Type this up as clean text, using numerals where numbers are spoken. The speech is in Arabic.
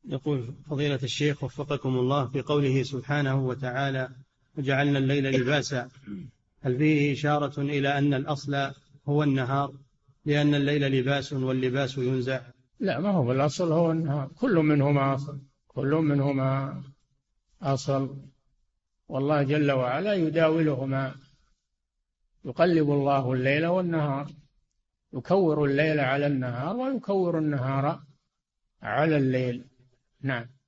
يقول فضيلة الشيخ وفقكم الله، في قوله سبحانه وتعالى وجعلنا الليل لباسا، هل فيه إشارة إلى أن الأصل هو النهار لأن الليل لباس واللباس ينزع؟ لا، ما هو الأصل هو النهار، كل منهما أصل، كل منهما أصل، والله جل وعلا يداولهما، يقلب الله الليل والنهار، يكور الليل على النهار ويكور النهار على الليل. نعم.